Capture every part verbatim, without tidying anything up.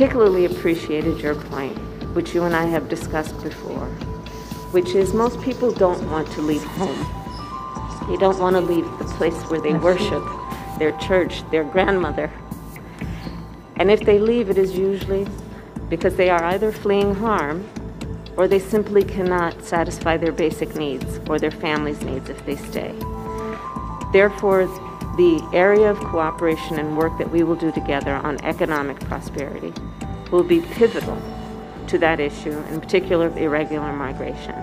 particularly appreciated your point, which you and I have discussed before, which is most people don't want to leave home. They don't want to leave the place where they worship, their church, their grandmother. And if they leave, it is usually because they are either fleeing harm or they simply cannot satisfy their basic needs or their family's needs if they stay. Therefore, the area of cooperation and work that we will do together on economic prosperity will be pivotal to that issue, in particular of irregular migration.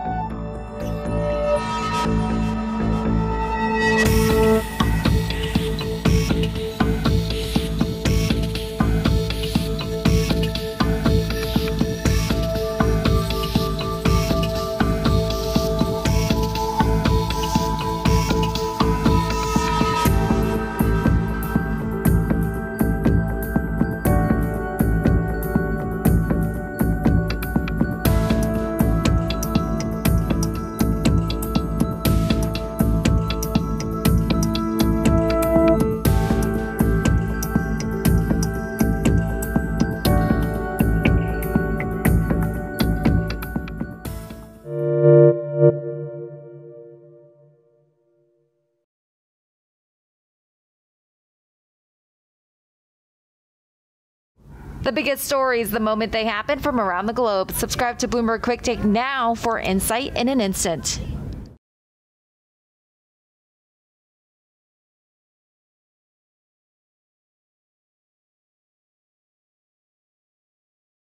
The biggest stories the moment they happen from around the globe. Subscribe to Bloomberg Quicktake now for insight in an instant.